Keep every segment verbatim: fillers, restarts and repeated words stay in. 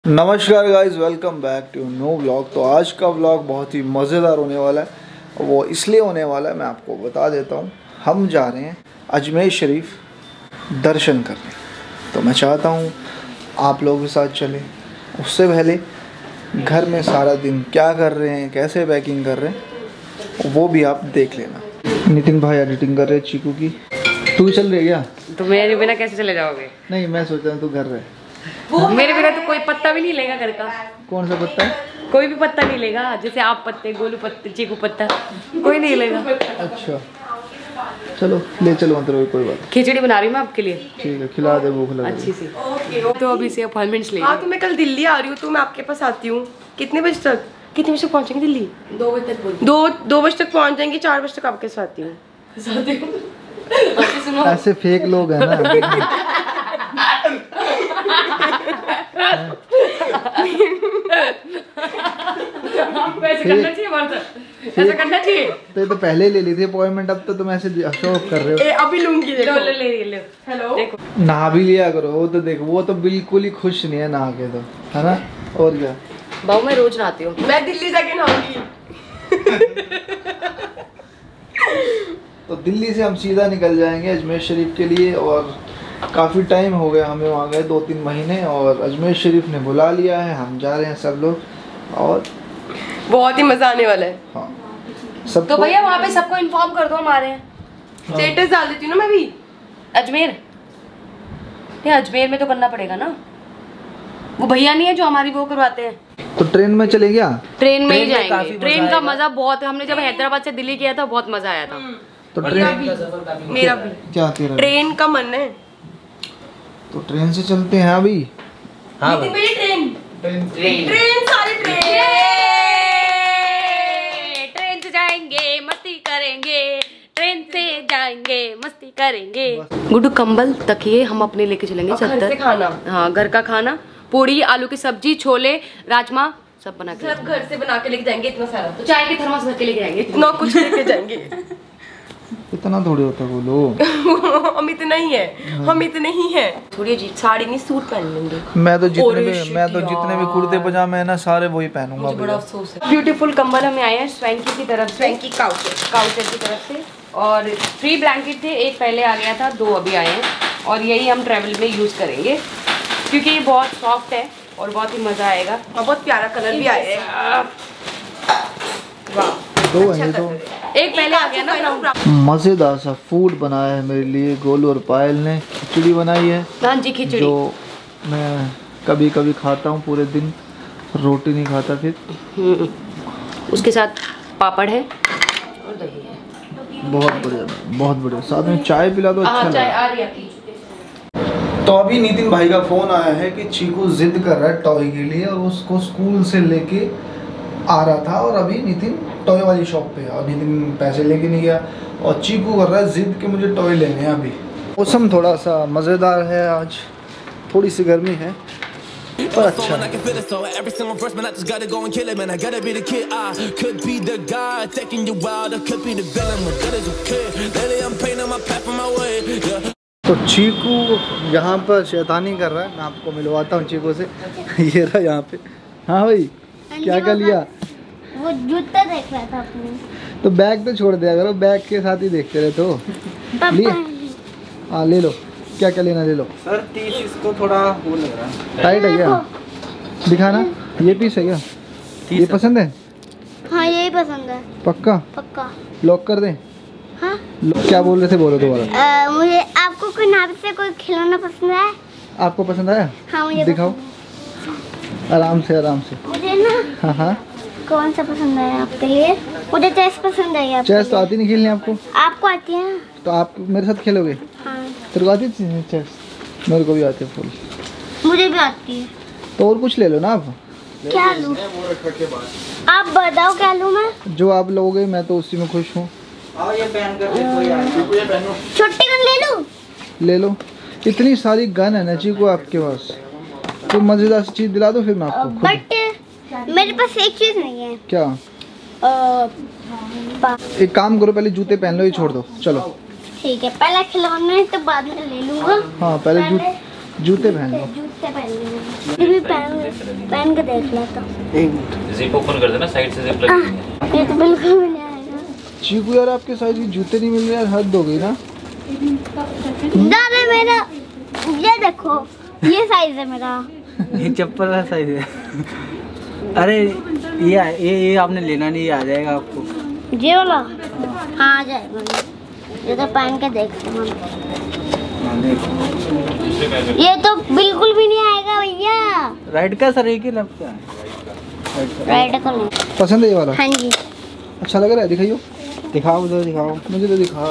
नमस्कार guys, welcome back to new vlog. तो आज का व्लॉग बहुत ही मज़ेदार होने वाला है। वो इसलिए होने वाला है, मैं आपको बता देता हूँ। हम जा रहे हैं अजमेर शरीफ दर्शन करने। तो मैं चाहता हूँ आप लोगों के साथ चलें। उससे पहले घर में सारा दिन क्या कर रहे हैं, कैसे पैकिंग कर रहे हैं, वो भी आप देख लेना। नितिन भाई एडिटिंग कर रहे हैं चीकू की। तू चल रही है क्या? तो मेरे बिना कैसे चले जाओगे? नहीं, मैं सोच रहा हूँ तू घर रहे। मेरे बिना तो कोई पत्ता भी नहीं लेगा घर का। कौन सा पत्ता? कोई भी पत्ता नहीं लेगा। जैसे आप पत्ते, गोलू पत्ते, चीकू पत्ता, कोई नहीं लेगा। अच्छा चलो ले चलो अंदर, कोई बात। खिचड़ी बना रही हूँ मैं आपके लिए। ठीक है, खिला दे, भूख लगी अच्छी सी। तो अभी से अपॉइंटमेंट्स ले। हाँ, तो मैं कल दिल्ली आ रही हूँ, तो मैं आपके पास आती हूँ। कितने बजे तक कितने बजे तक पहुँचेंगे दिल्ली? दो बजे तक। दो दो बजे तक पहुँच जाएंगे, चार बजे तक आपके साथ आती हूँ। ऐसे फेक लोग हैं ना। ऐसे करना चाहिए वर्षा, ऐसा करना चाहिए। तो ये तो पहले ले ली थी अपॉइंटमेंट, अब तो तुम ऐसे शो ऑफ कर रहे हो। ए, अभी लूंगी। देखो ले ले ले। हेलो, देखो नहा भी लिया करो। वो तो देखो, वो तो बिल्कुल ही खुश नहीं है नहा के, तो है ना। और क्या बाबू, मैं रोज नहाती हूँ। मैं दिल्ली जाके नहाऊंगी। तो दिल्ली से हम सीधा निकल जाएंगे अजमेर शरीफ के लिए। और काफ़ी टाइम हो गया हमें वहाँ गए, दो तीन महीने। और अजमेर शरीफ ने बुला लिया है, हम जा रहे हैं सब लोग। और बहुत ही मजा आने वाला है। हाँ सब तो भैया वहाँ पे सबको इन्फॉर्म कर दो हमारे। स्टेटस डाल देती हूँ ना मैं भी। अजमेर नहीं, अजमेर में तो करना पड़ेगा ना। वो भैया नहीं है जो हमारी वो करवाते हैं। तो ट्रेन में चले क्या? ट्रेन में ही जाएंगे। ट्रेन का मजा बहुत है। हमने जब हैदराबाद से दिल्ली किया था बहुत मजा आया था। तो ट्रेन मेरा भी क्या तेरा ट्रेन का मन है। तो ट्रेन से चलते हैं अभी। हाँ भाई, ट्रेन ट्रेन ट्रेन सारी ट्रेन ट्रेन से जाएंगे, मस्ती करेंगे। ट्रेन से जाएंगे, मस्ती करेंगे। गुड्डू, कंबल तकिए हम अपने लेके चलेंगे। घर से खाना, हाँ घर का खाना, पूड़ी, आलू की सब्जी, छोले, राजमा सब बना के सब घर से बना के लेके जाएंगे। इतना सारा तो चाय के थर्मस भर के लेके जाएंगे। इतना कुछ लेके जाएंगे। इतना थोड़ी होता बोलो। हम इतना ही है, हम इतने ही हैं। थोड़ी अजीब साड़ी नहीं, सूट पहन लेंगे। मैं तो जितने भी मैं तो जितने भी कुर्ते पजामे है ना, सारे वही पहनूंगा। मुझे बड़ा अफसोस है। ब्यूटीफुल कंबल हमें आए हैं स्वैंकी की तरफ से, स्वैंकी काउचर काउचर की तरफ से। और थ्री ब्लैंकेट थे, एक पहले आ गया था, दो अभी आए हैं। और यही हम ट्रैवल में यूज़ करेंगे क्योंकि ये बहुत सॉफ्ट है और बहुत ही मज़ा आएगा। और बहुत प्यारा कलर भी आया है। वाह, दो अच्छा है तो एक पहले आ गया ना। मज़ेदार सा फूड बनाया है मेरे लिए गोलू और पायल ने। खिचड़ी बनाई है। हाँ जी, खिचड़ी जो मैं कभी कभी खाता हूँ, पूरे दिन रोटी नहीं खाता फिर। उसके साथ पापड़ है और दही है। बहुत बढ़िया, बहुत बढ़िया। साथ में चाय पिला दो, अच्छा चाय लगेगा। आ रही है। तो अभी नितिन भाई का फोन आया है कि चीकू जिद कर रहा है टॉय के लिए, और उसको स्कूल से लेके आ रहा था। और अभी नितिन टॉय वाली शॉप पे है और नितिन पैसे लेके नहीं गया। और चीकू कर रहा है जिद कि मुझे टॉय लेने हैं अभी। मौसम थोड़ा सा मज़ेदार है आज, थोड़ी सी गर्मी है पर अच्छा है। तो चीकू यहाँ पर शैतानी कर रहा है। मैं आपको मिलवाता हूँ चीकू से। ये रहा यहाँ पे। हाँ भाई, क्या कर लिया? वो जूता देख रहा था अपने। तो बैग तो छोड़ दिया करो, बैग के साथ ही देखते रहते हो। लिए हाँ, ले लो। क्या क्या लेना ले लो। सर तीस इसको थोड़ा वो लग रहा है, टाइट है क्या? दिखाना। ये पीस है क्या? ये पसंद है? हाँ, यही पसंद है। पक्का? पक्का। लॉक कर दें? हाँ? क्या बोल रहे थे, बोलो दोबारा। मुझे आपको कोई नाम से कोई खिलौना पसंद है? आपको पसंद आया? हाँ, मुझे दिखाओ। आराम से आराम से। मुझे ना हाँ हाँ, कौन सा पसंद है आपके लिए? मुझे चेस पसंद है। चेस तो आती नहीं खेलने आपको? आपको आती है? तो आप मेरे साथ खेलोगे? हाँ, तेरे को आती है चेस? मेरे को भी आती है फुल। मुझे भी आती है। तो और कुछ ले लो ना आप। क्या लूँ? आप बताओ क्या लूँ मैं? जो आप लोगे मैं तो उसी में खुश हूँ। आओ ये पहन कर देखो यार, ये पहनो। छोटी गन ले लूँ? ले लो। इतनी सारी गन है ना चीकू आपके पास, तो मजेदार सी चीज दिला दो फिर मैं आपको खुद। बट मेरे पास एक चीज नहीं है। क्या? आ, एक काम करो, पहले जूते पहन लो, ये छोड़ दो। चलो ठीक है, पहले खिलौने तो बाद में ले लूंगा। हाँ, पहले जू जूते पहन लो। जूते पहन लो। ये भी पहन पहन के देख लेता हूँ। एक मिनट, जिप ओपन कर देना, साइड से जिप लगी है। ये तो बिल्कुल भी नहीं आएगा। चीकू यार आपके साइज के जूते नहीं मिल रहे यार, हद हो गई ना। दादा मेरा ये देखो, ये साइज है मेरा। ये चप्पल का साइज है। अरे ये ये ये आपने लेना नहीं, आ जाएगा आपको। ये वाला हाँ आ जाएगा। ये तो पहन के देखते हैं। ये तो बिल्कुल भी नहीं आएगा भैया। राइट का सर एक ही लगता है। राइट का नहीं पसंद है ये वाला? हाँ जी। अच्छा लग रहा है, दिखाइयो। दिखाओ उधर दिखाओ। मुझे तो दिखा।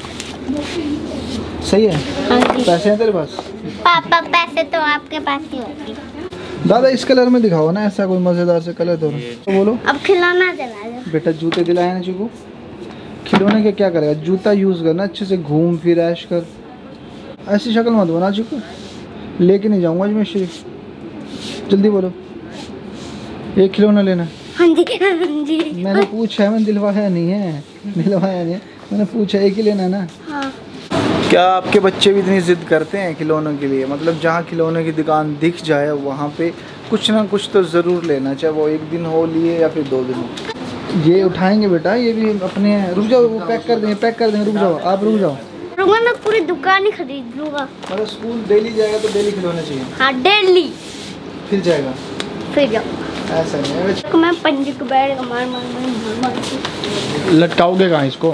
सही है। हाँ जी। पैसे हैं तेरे पास? पापा पैसे तो आपके पास ही होंगे। दादा इस कलर में दिखाओ ना, ऐसा कोई मजेदार से कलर दो। तो बोलो। अब खिलौना दिला दो। बेटा जूते दिलाए ना चीकू, खिलौने के क्या करेगा? जूता यूज करना, अच्छे से घूम फिर ऐश कर। ऐसी शक्ल मत बना चीकू, लेके नहीं जाऊंगा आज मैं शरीफ। जल्दी बोलो, एक खिलौना लेना। हाँ जी हाँ जी। मैंने पूछा है, मैंने दिलवाया नहीं है। दिलवाया नहीं है, मैंने पूछा एक ही लेना है ना। हाँ। क्या आपके बच्चे भी इतनी जिद करते हैं खिलौनों के लिए? मतलब जहाँ खिलौने की दुकान दिख जाए वहाँ पे कुछ ना कुछ तो ज़रूर लेना, चाहे वो एक दिन हो लिए या फिर दो दिन हो। ये उठाएंगे बेटा, ये भी अपने। रुक जाओ, वो पैक कर देंगे, पैक कर देंगे। रुक जाओ, आप रुक जाओ। रुका, मैं पूरी दुकान ही खरीद लूँगा। मतलब स्कूल डेली जाएगा तो डेली खिलौने चाहिए? हाँ डेली। फिर जाएगा? फिर जाओ। ऐसा नहीं है। तो मैं पंजे को बैठ मार मार मार मार मार लटकाओगे कहाँ इसको?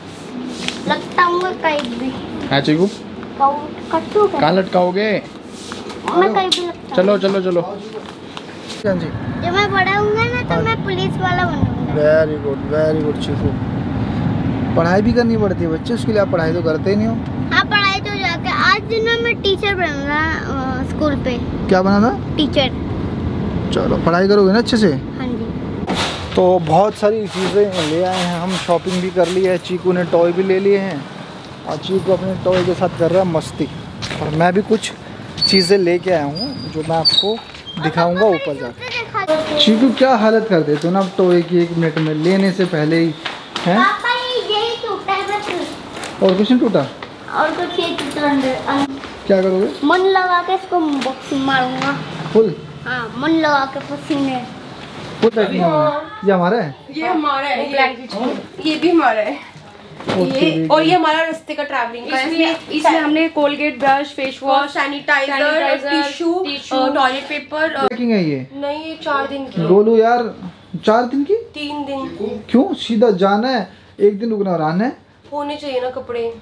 लगता हूँ कहीं भी। हाँ चीकू, कट्टू कहाँ लटकाओगे? मैं कहीं भी लगता। चलो चलो चलो। हाँ जी। जब मैं बड़ा होऊंगा ना तो मैं पुलिस वाला बनूंगा। Very good very good Chiku. पढ़ाई भी करनी पड़ती है बच्चे, उसके लिए आप पढ़ाई तो करते ही नहीं हो। हाँ पढ़ाई तो जाके आज दिन में मैं टीचर बनूंगा स्कूल पे। क्या बना था? टीचर। चलो पढ़ाई करोगे ना अच्छे से। हाँ जी। तो बहुत सारी चीज़ें ले आए हैं हम, शॉपिंग भी कर ली है, चीकू ने टॉय भी ले लिए हैं और चीकू अपने टॉय के साथ कर रहा है मस्ती। और मैं भी कुछ चीज़ें लेके आया हूँ जो मैं आपको दिखाऊंगा ऊपर जाकर। चीकू क्या हालत कर देते हो ना अब टॉय की, एक मिनट में लेने से पहले ही हैं। पापा ये यही टूटा है बस। और कुछ नहीं टूटा? और कुछ ये टूटा अंदर। क्या करोगे? मन लगा के इसको बॉक्सिंग मारूंगा। फुल? हाँ मन लगा के पसीने। फुल पैकिंग होगा। ये हमारा है? ये हमारा है। ये, ये भी हमारा है। ये और ये हमारा रास्ते का ट्रैवलिंग का। इसमें इसमें हमने Colgate brush, face wash, sanitizer, tissue, toilet paper. Packing है ये? नहीं ये चार दिन की। गोलू यार, चार दिन की? तीन दिन। क्यों? सीधा जाना है, एक दिन रुकना और आना है? होने चाहिए ना कपड़े।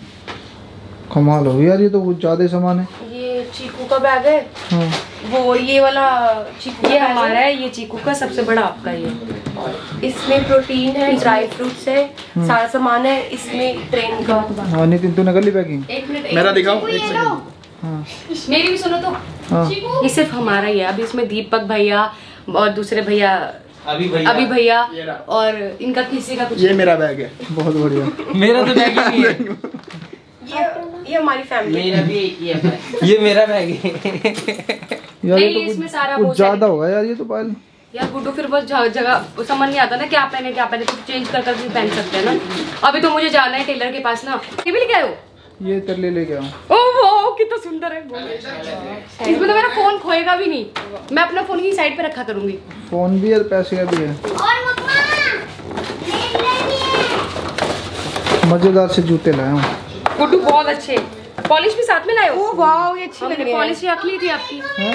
कमाल हो यार, ये तो कुछ ज्यादा सामान है। ये चीकू का बैग है। हाँ। वो ये वाला चीकू ये हमारा है, ये चीकू का, सबसे बड़ा आपका ये। इसमें प्रोटीन है, ड्राई फ्रूट्स है, सारा सामान है। इसमें ट्रेन का। हाँ नितिन तूने कर ली पैकिंग? एक मिनट मेरा दिखाओ। एक सेकंड। हाँ मेरी भी सुनो तो। हाँ। ये सिर्फ हमारा ही है। अभी इसमें दीपक भैया और दूसरे भैया अभी भैया अभी भैया और इनका किसी का कुछ। ये मेरा बैग है। बहुत बढ़िया। मेरा तो बैग ही नहीं है। ये ये हमारी फैमिली। मेरा भी एक ही है। ये मेरा बैग है। यार ये नहीं, तो इसमें सारा कुछ, वो कुछ ज्यादा होगा यार ये तो पायल। यार गुड्डू फिर वो ज- जगह समझ नहीं आता ना क्या पहने क्या पहने, तो चेंज कर कर भी पहन सकते हैं ना। अभी तो मुझे जाना है टेलर के पास ना। ये भी लेके आए हो? ये तेरे लिए लेके आओ। ओह वाह कितना सुंदर है। इसमें तो मेरा फोन खोएगा भी नहीं, मैं अपना फोन ही साइड पे रखा करूंगी। फोन भी है, पैसे का भी है। और मम्मा मेरे लिए भी है। मजेदार से जूते लाया हूँ। गुड्डू बहुत अच्छे। पॉलिश भी साथ में लाए हो? ओह वाह ये अच्छी लग रही है। पॉलिश रख ली थी आपकी। हैं?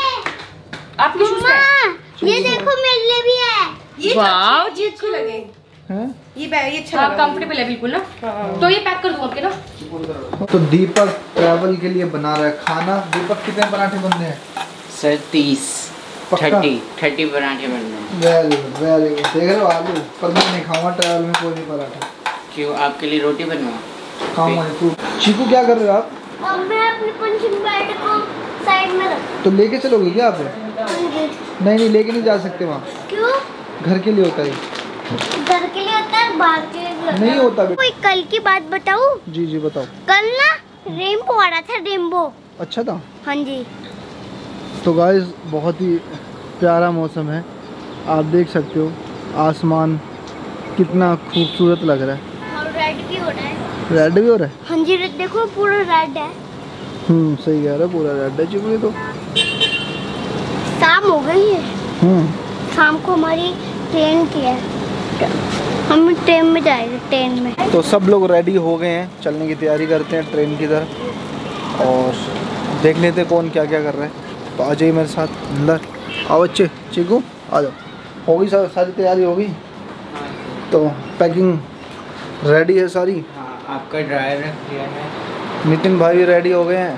आपकी शूज मम्मा ये देखो मेरे लिए भी है। ये वाह, ये अच्छी लगे। हैं? ये बैग ये अच्छा हाँ लगा। कंफर्टेबल है बिल्कुल ना। तो ये पैक कर दूं आपके ना। तो दीपक ट्रैवल के लिए बना रहा है खाना। दीपक कितने पराठे बनने हैं? सर तीस पक्का? थर्टी थर्टी पराठे बनने। Very good very good. देख रहे हो आलू, पर मैं नहीं खाऊंगा ट्रैवल में कोई भी पराठा। क्यों? आपके लिए रोटी बनवा। खाऊंगा नहीं। तू चीकू क्या कर रहे हो आप? और मैं अपने पंचिंग बैग को साइड में रख। तो लेके चलोगे क्या आप? दूंगी। नहीं नहीं लेके नहीं जा सकते वहाँ, क्यों? घर के लिए होता है। घर के लिए होता है, बाहर के लिए भी होता है। नहीं होता बेटा। कोई कल की बात बताऊं? जी जी बताओ। कल ना रेनबो आ रहा था। रेनबो। अच्छा था। हाँ जी। तो गाइस बहुत ही प्यारा मौसम है, आप देख सकते हो आसमान कितना खूबसूरत लग रहा है। और रेड भी हो रहा है। रेड भी हो रहा है। हाँ जी रेड देखो पूरा रेड है। हम्म सही कह रहा है, पूरा रेड है चिमनी तो। शाम हो गई है, हम्म शाम को हमारी ट्रेन की है, हम ट्रेन में जाएंगे, ट्रेन में। तो सब लोग रेडी हो गए हैं, चलने की तैयारी करते हैं ट्रेन की तरफ और देख लेते हैं कौन क्या क्या कर रहा है। तो आ जाइए मेरे साथ अंदर, आओ बच्चे, चीकू आ जाओ। हो गई सर, सारी तैयारी हो गई, तो पैकिंग रेडी है सारी। हाँ, आपका ड्रायर रख दिया है। नितिन भाई भी रेडी हो गए हैं,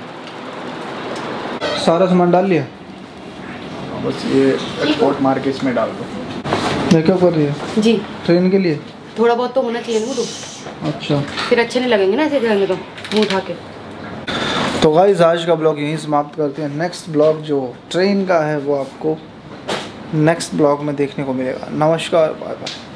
सारा सामान डाल लिया, बस ये एक्सपोर्ट मार के इसमें डाल दो। मैं क्या कर रही है? जी ट्रेन के लिए थोड़ा बहुत तो होना चाहिए ना तो, अच्छा। फिर अच्छे नहीं लगेंगे ना ऐसे करेंगे तो मुँह उठा के। तो गाइस आज का ब्लॉग यहीं समाप्त करते हैं। नेक्स्ट ब्लॉग जो ट्रेन का है वो आपको नेक्स्ट ब्लॉग में देखने को मिलेगा। नमस्कार, बाय बाय।